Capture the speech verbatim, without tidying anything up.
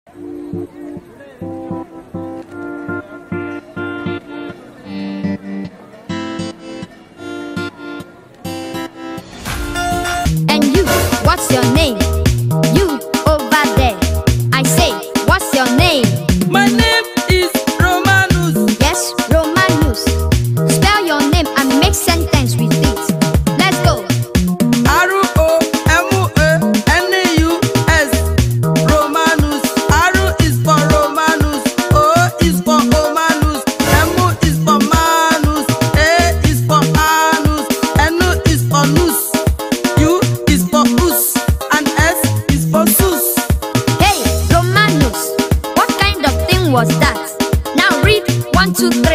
And you, what's your name? You over there. I say, what's your name? My name is Romanus. Yes, Romanus. Spell your name and make sentence with it. Let's go. R O M A N U S. Romanus. R is for Romanus. O is for Omanus. M is for Manus. A is for Anus. N is for Nus. U is for Us. And S is for Sus. Hey, Romanus, what kind of thing was that? Now read one, two, three.